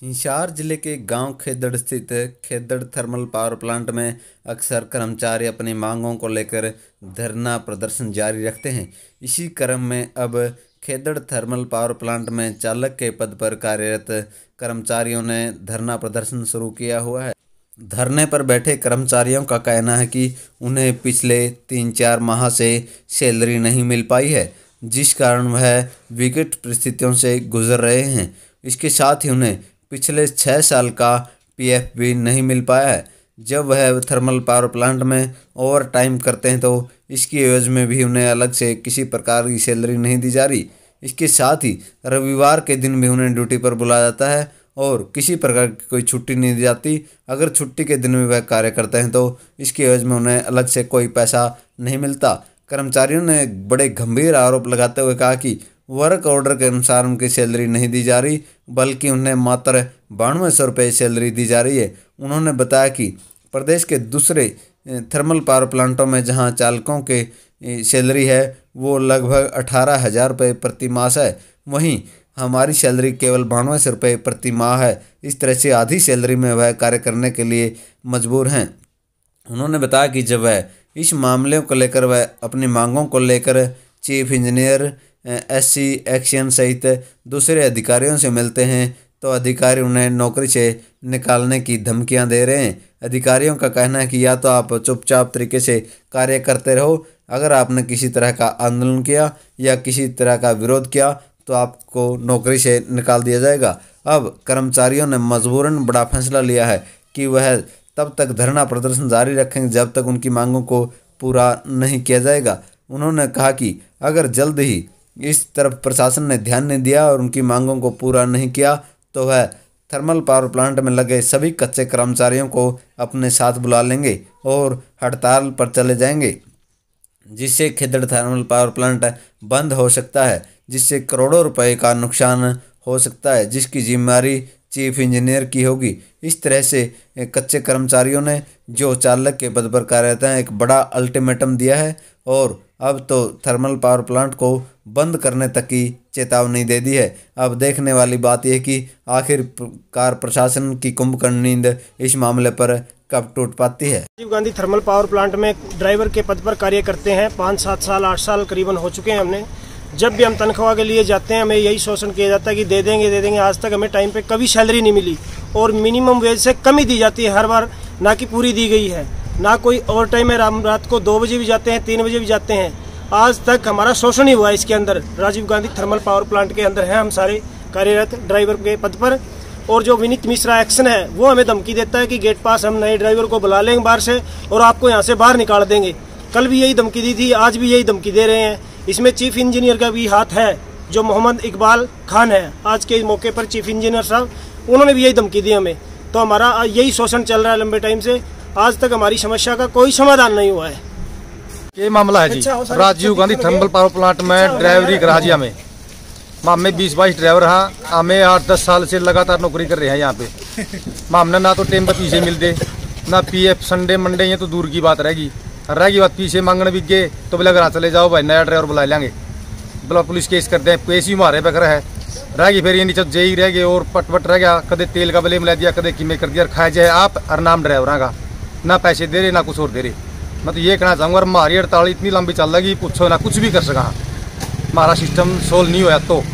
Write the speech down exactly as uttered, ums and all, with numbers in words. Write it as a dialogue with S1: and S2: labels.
S1: हिसार जिले के गांव खेदड़ स्थित खेदड़ थर्मल पावर प्लांट में अक्सर कर्मचारी अपनी मांगों को लेकर धरना प्रदर्शन जारी रखते हैं। इसी क्रम में अब खेदड़ थर्मल पावर प्लांट में चालक के पद पर कार्यरत कर्मचारियों ने धरना प्रदर्शन शुरू किया हुआ है। धरने पर बैठे कर्मचारियों का कहना है कि उन्हें पिछले तीन चार माह से सैलरी नहीं मिल पाई है, जिस कारण वह विकट परिस्थितियों से गुजर रहे हैं। इसके साथ ही उन्हें पिछले छः साल का पीएफ भी नहीं मिल पाया है। जब वह थर्मल पावर प्लांट में ओवर टाइम करते हैं तो इसकी एवज में भी उन्हें अलग से किसी प्रकार की सैलरी नहीं दी जा रही। इसके साथ ही रविवार के दिन भी उन्हें ड्यूटी पर बुलाया जाता है और किसी प्रकार की कोई छुट्टी नहीं दी जाती। अगर छुट्टी के दिन में वह कार्य करते हैं तो इसकी एवज में उन्हें अलग से कोई पैसा नहीं मिलता। कर्मचारियों ने बड़े गंभीर आरोप लगाते हुए कहा कि वर्क ऑर्डर के अनुसार उनकी सैलरी नहीं दी जा रही, बल्कि उन्हें मात्र बानवे सौ रुपये सैलरी दी जा रही है। उन्होंने बताया कि प्रदेश के दूसरे थर्मल पावर प्लांटों में जहां चालकों के सैलरी है वो लगभग अठारह हज़ार रुपये प्रति मास है, वहीं हमारी सैलरी केवल बानवे सौ रुपये प्रति माह है। इस तरह से आधी सैलरी में वह कार्य करने के लिए मजबूर हैं। उन्होंने बताया कि जब वह इस मामले को लेकर वह अपनी मांगों को लेकर चीफ इंजीनियर, एससी एक्शन सहित दूसरे अधिकारियों से मिलते हैं तो अधिकारी उन्हें नौकरी से निकालने की धमकियां दे रहे हैं। अधिकारियों का कहना है कि या तो आप चुपचाप तरीके से कार्य करते रहो, अगर आपने किसी तरह का आंदोलन किया या किसी तरह का विरोध किया तो आपको नौकरी से निकाल दिया जाएगा। अब कर्मचारियों ने मजबूरन बड़ा फैसला लिया है कि वह तब तक धरना प्रदर्शन जारी रखेंगे जब तक उनकी मांगों को पूरा नहीं किया जाएगा। उन्होंने कहा कि अगर जल्द ही इस तरफ प्रशासन ने ध्यान नहीं दिया और उनकी मांगों को पूरा नहीं किया तो वह थर्मल पावर प्लांट में लगे सभी कच्चे कर्मचारियों को अपने साथ बुला लेंगे और हड़ताल पर चले जाएंगे, जिससे खेदड़ थर्मल पावर प्लांट बंद हो सकता है, जिससे करोड़ों रुपए का नुकसान हो सकता है, जिसकी जिम्मेदारी चीफ इंजीनियर की होगी। इस तरह से कच्चे कर्मचारियों ने जो चालक के पद पर कार्यरत हैं एक बड़ा अल्टीमेटम दिया है और अब तो थर्मल पावर प्लांट को बंद करने तक की चेतावनी दे दी है। अब देखने वाली बात यह कि आखिरकार प्रशासन की कुंभकर्ण नींद इस मामले पर कब टूट पाती है।
S2: Rajiv Gandhi thermal power plant में ड्राइवर के पद पर कार्य करते हैं। पाँच सात साल आठ साल करीबन हो चुके हैं। हमने जब भी हम तनख्वाह के लिए जाते हैं हमें यही शोषण किया जाता है कि दे देंगे दे देंगे आज तक हमें टाइम पे कभी सैलरी नहीं मिली और मिनिमम वेज से कम ही दी जाती है हर बार, ना कि पूरी दी गई है, ना कोई ओवर टाइम है। रात को दो बजे भी जाते हैं, तीन बजे भी जाते हैं, आज तक हमारा शोषण ही हुआ है। इसके अंदर Rajiv Gandhi thermal power plant के अंदर है हम सारे कार्यरत ड्राइवर के पद पर। और जो विनीत मिश्रा एक्शन है वो हमें धमकी देता है कि गेट पास हम नए ड्राइवर को बुला लेंगे बाहर से और आपको यहाँ से बाहर निकाल देंगे। कल भी यही धमकी दी थी, आज भी यही धमकी दे रहे हैं। इसमें चीफ इंजीनियर का भी हाथ है, जो मोहम्मद इकबाल खान है आज के मौके पर चीफ इंजीनियर साहब, उन्होंने भी यही धमकी दी हमें। तो हमारा यही शोषण चल रहा है लंबे टाइम से, आज तक हमारी समस्या का कोई समाधान नहीं हुआ है।
S3: ये मामला है जी अच्छा, Rajiv Gandhi thermal power plant में ड्राइवरी गराजिया में हमें बीस बाईस ड्राइवर हाँ हमें आठ दस साल से लगातार नौकरी कर रहे हैं यहाँ पे। हमने ना तो टाइम पर पीछे मिलते, ना पीएफ संडे मंडे, ये तो दूर की बात रहेगी। रहेगी बात पीछे मांगने भी गए तो बोले घर चले जाओ भाई, नया ड्राइवर बुला लेंगे, बोला पुलिस केस करते हैं, केस ही मारे बकर है। रहेगी फिर ये नीचे जेई रह गए और पटपट रह गया, कदे तेल का बले मिला दिया, कदे कीमे कर दिया, खाया जाए आप और नाम ड्राइवर का, ना पैसे दे रहे ना कुछ और दे रहे। मैं तो ये कहना चाहूँगा हमारी हड़ताल इतनी लंबी चल रही पूछो ना कुछ भी कर सका, हमारा सिस्टम सोल्व नहीं होया तो